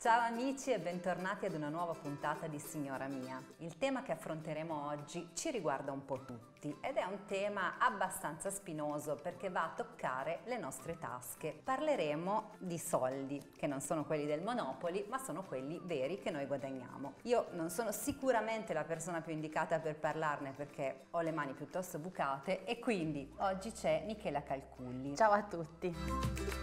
Ciao amici e bentornati ad una nuova puntata di Signora Mia. Il tema che affronteremo oggi ci riguarda un po' tutti ed è un tema abbastanza spinoso perché va a toccare le nostre tasche. Parleremo di soldi, che non sono quelli del Monopoli, ma sono quelli veri che noi guadagniamo. Io non sono sicuramente la persona più indicata per parlarne perché ho le mani piuttosto bucate e quindi oggi c'è Michela Calculli. Ciao a tutti!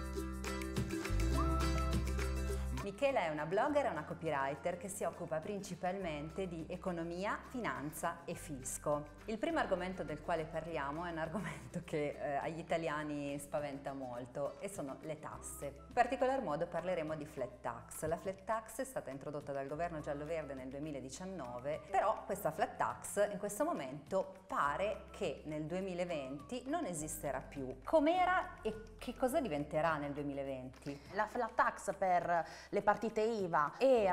Michela è una blogger e una copywriter che si occupa principalmente di economia, finanza e fisco. Il primo argomento del quale parliamo è un argomento che agli italiani spaventa molto e sono le tasse. In particolar modo parleremo di flat tax. La flat tax è stata introdotta dal governo giallo-verde nel 2019, però questa flat tax in questo momento pare che nel 2020 non esisterà più. Com'era e che cosa diventerà nel 2020? La flat tax per le partite IVA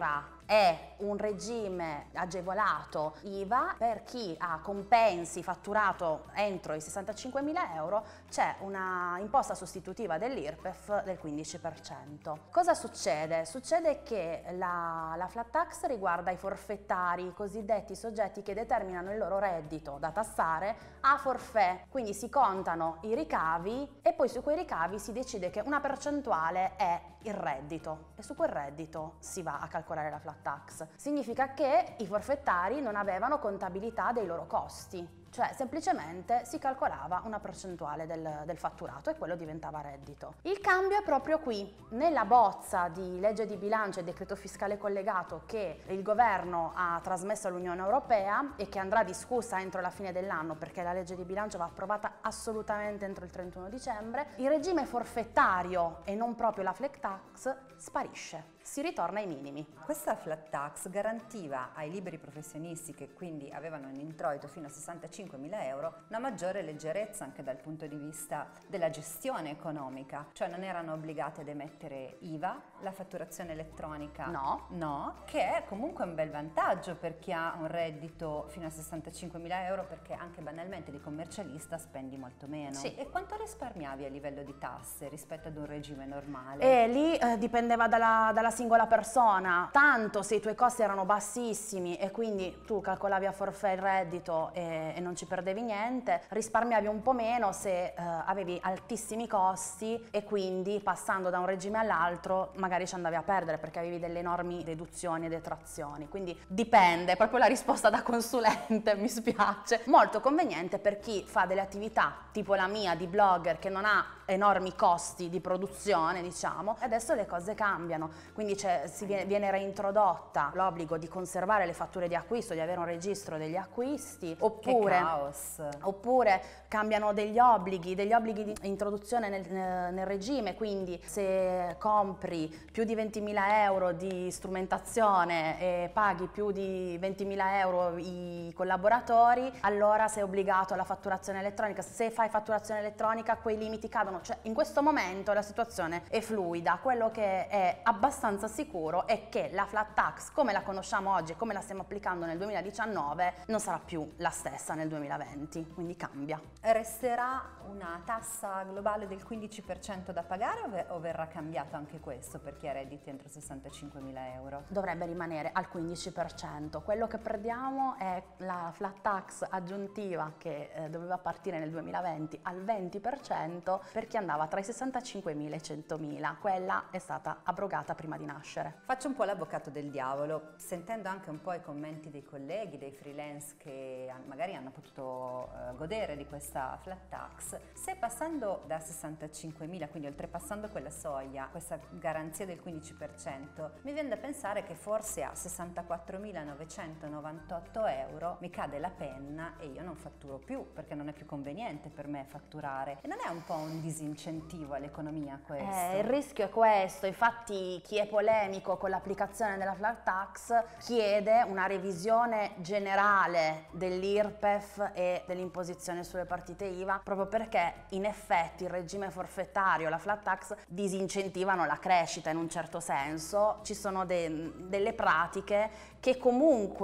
è un regime agevolato IVA per chi ha compensi fatturato entro i 65.000 euro, c'è una imposta sostitutiva dell'IRPEF del 15%. Cosa succede? Succede che la flat tax riguarda i forfettari, i cosiddetti soggetti che determinano il loro reddito da tassare a forfait, quindi si contano i ricavi e poi su quei ricavi si decide che una percentuale è il reddito e su quel reddito si va a calcolare la flat tax. Significa che i forfettari non avevano contabilità dei loro costi, cioè semplicemente si calcolava una percentuale del fatturato e quello diventava reddito. Il cambio è proprio qui, nella bozza di legge di bilancio e decreto fiscale collegato che il governo ha trasmesso all'Unione Europea e che andrà discussa entro la fine dell'anno perché la legge di bilancio va approvata assolutamente entro il 31 dicembre, il regime forfettario e non proprio la flat tax sparisce. Si ritorna ai minimi. Questa flat tax garantiva ai liberi professionisti che quindi avevano un introito fino a 65.000 euro una maggiore leggerezza anche dal punto di vista della gestione economica, cioè non erano obbligati ad emettere IVA, la fatturazione elettronica no, che è comunque un bel vantaggio per chi ha un reddito fino a 65.000 euro perché anche banalmente di commercialista spendi molto meno. Sì. E quanto risparmiavi a livello di tasse rispetto ad un regime normale? E lì dipendeva dalla singola persona, tanto se i tuoi costi erano bassissimi e quindi tu calcolavi a forfait il reddito e non ci perdevi niente, risparmiavi un po' meno se avevi altissimi costi e quindi passando da un regime all'altro magari ci andavi a perdere perché avevi delle enormi deduzioni e detrazioni, quindi dipende, è proprio la risposta da consulente, mi spiace. Molto conveniente per chi fa delle attività tipo la mia di blogger che non ha enormi costi di produzione, diciamo, e adesso le cose cambiano, quindi viene reintrodotta l'obbligo di conservare le fatture di acquisto, di avere un registro degli acquisti, oppure cambiano degli obblighi di introduzione nel regime, quindi se compri più di 20.000 euro di strumentazione e paghi più di 20.000 euro i collaboratori, allora sei obbligato alla fatturazione elettronica. Se fai fatturazione elettronica quei limiti cadono, cioè in questo momento la situazione è fluida. Quello che è abbastanza sicuro è che la flat tax come la conosciamo oggi e come la stiamo applicando nel 2019 non sarà più la stessa nel 2020, quindi cambia. Resterà una tassa globale del 15% da pagare o verrà cambiato anche questo per chi ha redditi entro 65.000 euro? Dovrebbe rimanere al 15%, quello che perdiamo è la flat tax aggiuntiva che doveva partire nel 2020 al 20% per chi andava tra i 65.000 e i 100.000, quella è stata abrogata prima di nascere. Faccio un po' l'avvocato del diavolo, sentendo anche un po' i commenti dei colleghi, dei freelance che magari hanno potuto godere di questa flat tax. Se passando da 65.000, quindi oltrepassando quella soglia, questa garanzia del 15%, mi viene da pensare che forse a 64.998 euro mi cade la penna e io non fatturo più perché non è più conveniente per me fatturare. E non è un po' un disincentivo all'economia questo? Il rischio è questo, infatti chi è polemico con l'applicazione della flat tax chiede una revisione generale dell'IRPEF e dell'imposizione sulle partite IVA proprio perché in effetti il regime forfettario, la flat tax disincentivano la crescita in un certo senso, ci sono delle pratiche che comunque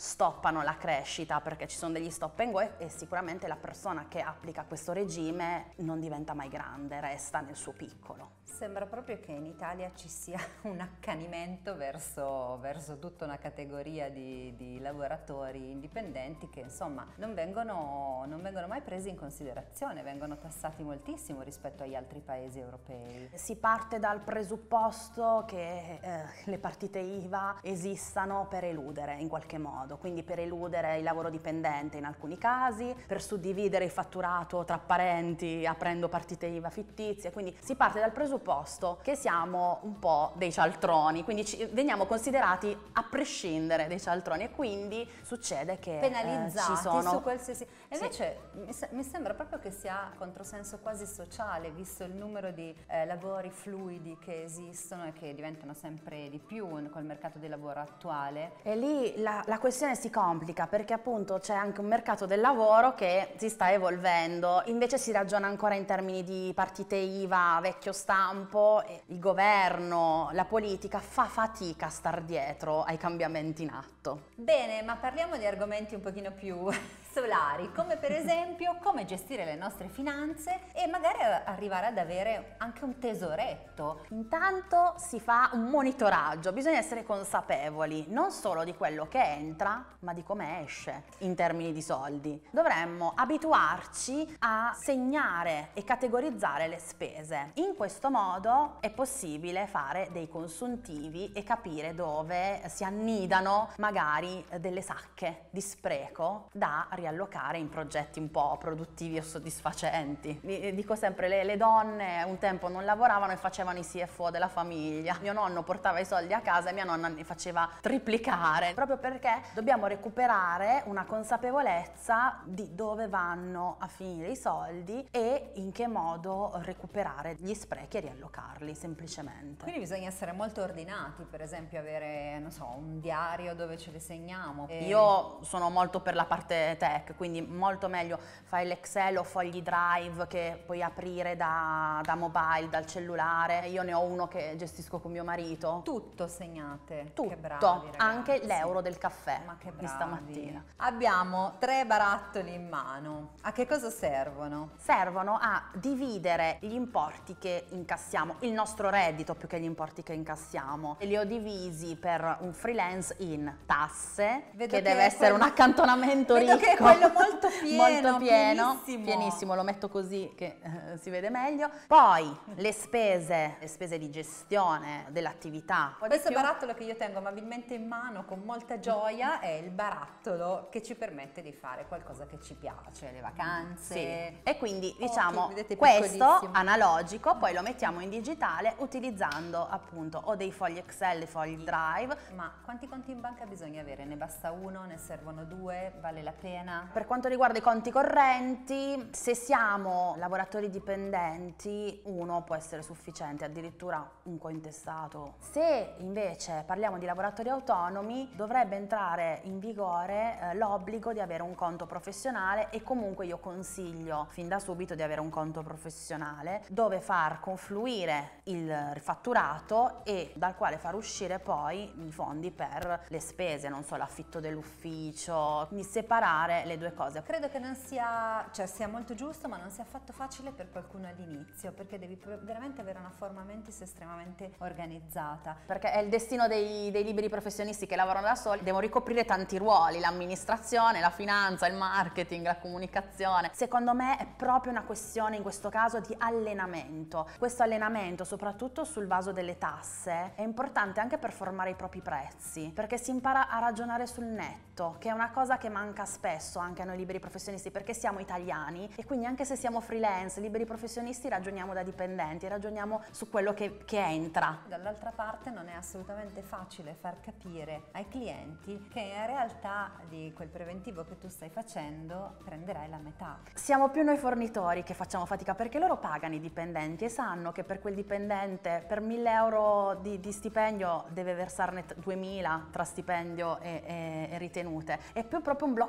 stoppano la crescita perché ci sono degli stop and go e sicuramente la persona che applica questo regime non diventa mai grande, resta nel suo piccolo. Sembra proprio che in Italia ci sia un accanimento verso tutta una categoria di lavoratori indipendenti che insomma non vengono mai presi in considerazione, vengono tassati moltissimo rispetto agli altri paesi europei. Si parte dal presupposto che le partite IVA esistano per eludere in qualche modo, quindi per eludere il lavoro dipendente in alcuni casi, per suddividere il fatturato tra parenti aprendo partite IVA fittizie, quindi si parte dal presupposto che siamo un po' dei cialtroni, quindi veniamo considerati a prescindere dei cialtroni e quindi succede che penalizzati ci sono... su qualsiasi... E invece sì. mi sembra proprio che sia controsenso quasi sociale, visto il numero di lavori fluidi che esistono e che diventano sempre di più col mercato del lavoro attuale. E lì la questione si complica perché appunto c'è anche un mercato del lavoro che si sta evolvendo, invece si ragiona ancora in termini di partite IVA vecchio stampo e il governo, la politica fa fatica a star dietro ai cambiamenti in atto. Bene, ma parliamo di argomenti un pochino più solari, come per esempio come gestire le nostre finanze e magari arrivare ad avere anche un tesoretto. Intanto si fa un monitoraggio, bisogna essere consapevoli non solo di quello che entra, ma di come esce in termini di soldi. Dovremmo abituarci a segnare e categorizzare le spese. In questo modo è possibile fare dei consuntivi e capire dove si annidano magari delle sacche di spreco da riallocare in progetti un po' produttivi o soddisfacenti. Dico sempre, le donne un tempo non lavoravano e facevano i CFO della famiglia. Mio nonno portava i soldi a casa e mia nonna li faceva triplicare, proprio perché dobbiamo recuperare una consapevolezza di dove vanno a finire i soldi e in che modo recuperare gli sprechi e riallocarli semplicemente. Quindi bisogna essere molto ordinati, per esempio avere, non so, un diario dove ce le segniamo. Io sono molto per la parte tech, quindi molto meglio file Excel o fogli Drive che puoi aprire da mobile, dal cellulare. Io ne ho uno che gestisco con mio marito. Tutto segnate. Tutto, che bravi, ragazzi. Anche l'euro del caffè. Ma che di bravi. Stamattina. Abbiamo 3 barattoli in mano. A che cosa servono? Servono a dividere gli importi che incassiamo, il nostro reddito più che gli importi che incassiamo. E li ho divisi per un freelance in tasse, Vedo che deve essere un accantonamento Vedo ricco. che è quello molto pieno, molto pieno, pienissimo. pienissimo, lo metto così che si vede meglio. Poi le spese di gestione dell'attività. Questo barattolo che io tengo amabilmente in mano con molta gioia è il barattolo che ci permette di fare qualcosa che ci piace, le vacanze. Sì. E quindi diciamo vedete, questo piccolissimo. analogico, poi lo mettiamo in digitale utilizzando appunto o dei fogli Excel, dei fogli Drive. Ma quanti conti in banca bisogna avere? Ne basta uno? Ne servono 2? Vale la pena? Per quanto riguarda i conti correnti, se siamo lavoratori dipendenti, uno può essere sufficiente, addirittura un cointestato. Se invece parliamo di lavoratori autonomi, dovrebbe entrare in vigore l'obbligo di avere un conto professionale e comunque io consiglio fin da subito di avere un conto professionale dove far confluire il fatturato e dal quale far uscire poi i fondi per le spese, non so, l'affitto dell'ufficio, quindi separare le due cose. Credo che non sia, cioè sia molto giusto, ma non sia affatto facile per qualcuno all'inizio, perché devi veramente avere una forma mentis estremamente organizzata. Perché è il destino dei liberi professionisti che lavorano da soli, devono ricoprire tanti ruoli, l'amministrazione, la finanza, il marketing, la comunicazione. Secondo me è proprio una questione in questo caso di allenamento. Questo allenamento, soprattutto sul vaso delle tasse, è importante anche per formare i propri prezzi, perché si impara a ragionare sul netto, che è una cosa che manca spesso anche a noi liberi professionisti, perché siamo italiani e quindi anche se siamo freelance, liberi professionisti, ragioniamo da dipendenti, ragioniamo su quello che entra. Dall'altra parte non è assolutamente facile far capire ai clienti che in realtà di quel preventivo che tu stai facendo prenderai la metà. Siamo più noi fornitori che facciamo fatica, perché loro pagano i dipendenti e sanno che per quel dipendente per 1.000 euro di stipendio deve versarne 2.000 tra stipendio e ritenute. È più proprio un blocco nostro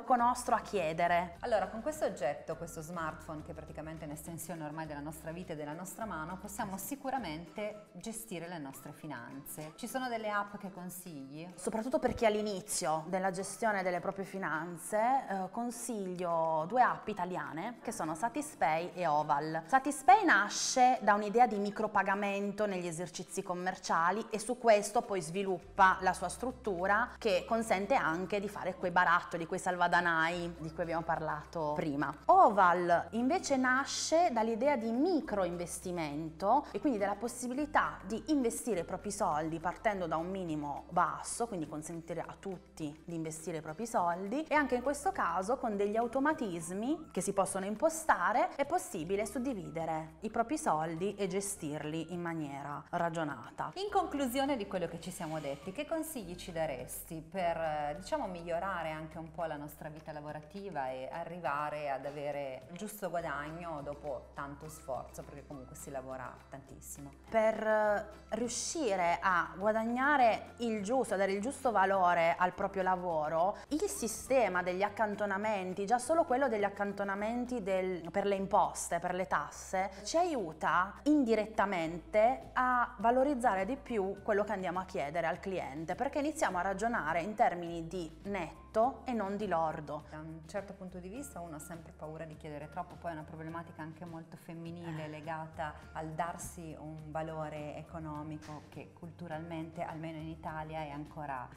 nostro a chiedere. Allora, con questo oggetto, questo smartphone che è praticamente un'estensione ormai della nostra vita e della nostra mano, possiamo sicuramente gestire le nostre finanze. Ci sono delle app che consigli? Soprattutto per chi è all'inizio della gestione delle proprie finanze, consiglio 2 app italiane che sono Satispay e Oval. Satispay nasce da un'idea di micropagamento negli esercizi commerciali e su questo poi sviluppa la sua struttura, che consente anche di fare quei barattoli, quei salvadanai di cui abbiamo parlato prima. Oval invece nasce dall'idea di microinvestimento e quindi della possibilità di investire i propri soldi partendo da un minimo basso, quindi consentire a tutti di investire i propri soldi, e anche in questo caso con degli automatismi che si possono impostare è possibile suddividere i propri soldi e gestirli in maniera ragionata. In conclusione di quello che ci siamo detti, che consigli ci daresti per, diciamo, migliorare anche un po' la nostra vita lavorativa e arrivare ad avere il giusto guadagno dopo tanto sforzo, perché comunque si lavora tantissimo? Per riuscire a guadagnare il giusto, a dare il giusto valore al proprio lavoro, il sistema degli accantonamenti, già solo quello degli accantonamenti per le imposte, per le tasse, ci aiuta indirettamente a valorizzare di più quello che andiamo a chiedere al cliente, perché iniziamo a ragionare in termini di netto e non di lordo. Da un certo punto di vista uno ha sempre paura di chiedere troppo, poi è una problematica anche molto femminile legata al darsi un valore economico che culturalmente, almeno in Italia, è ancora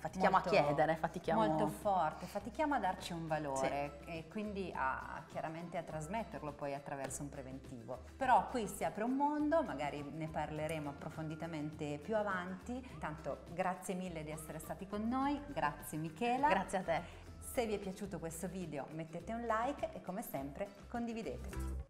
molto forte, fatichiamo a darci un valore, sì, e quindi chiaramente a trasmetterlo poi attraverso un preventivo. Però qui si apre un mondo, magari ne parleremo approfonditamente più avanti. Intanto grazie mille di essere stati con noi, grazie Michela. Grazie a te. Se vi è piaciuto questo video mettete un like e come sempre condividete.